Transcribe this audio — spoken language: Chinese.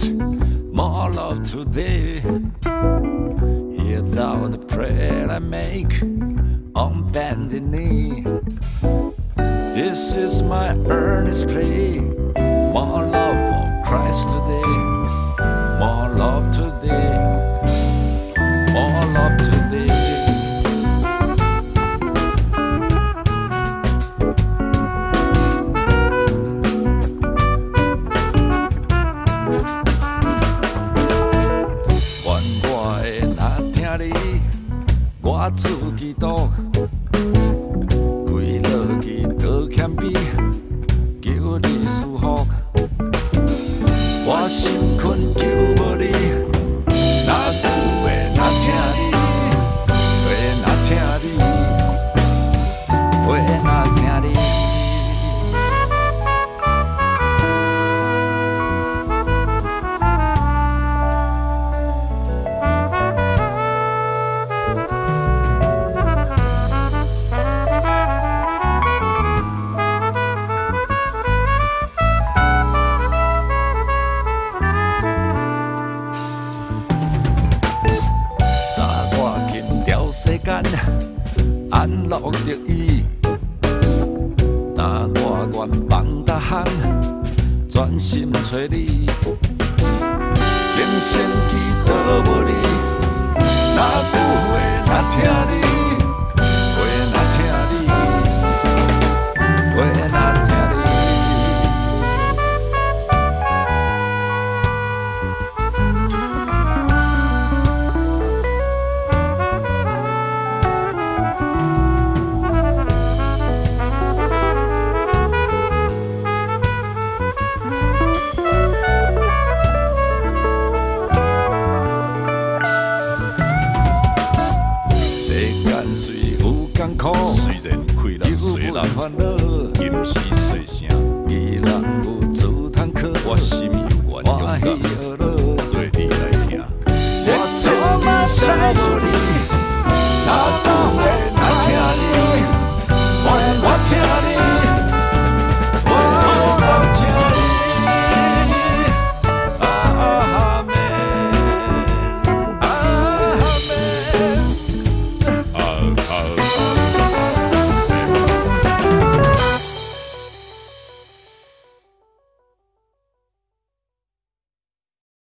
peace, more love today. Hear thou the prayer I make on bended knee. This is my earnest plea. More love for Christ today. More love today. More love today. 我自己祷，跪落去倒欠比，求你赐福。我心困求无你，哪句话哪听你，话哪听你，话哪听你。 安乐着伊，但我愿放逐项，专心找你。人生祈祷无你，哪句话哪听你，话哪听你，话哪听你。 虽然快乐虽然烦恼，吟诗细声， 伊人有自通靠， 我心有愿用，对你来听。 我做嘛想无你。